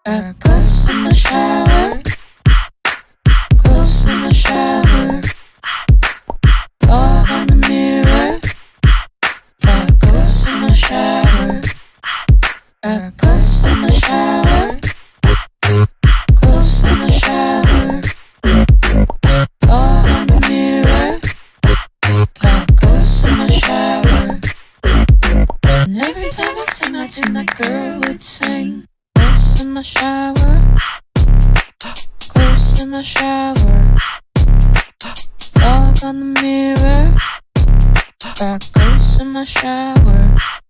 Got ghosts in the shower. Ghosts in the shower. Dog on the mirror. Got ghosts in the shower. Got ghosts in the shower. Ghosts in the shower. Dog on the mirror. Got ghosts in the shower. And every time I sing that tune, that girl would sing. Ghosts in my shower. Ghosts in my shower. Dog on the mirror. Got ghosts in my shower.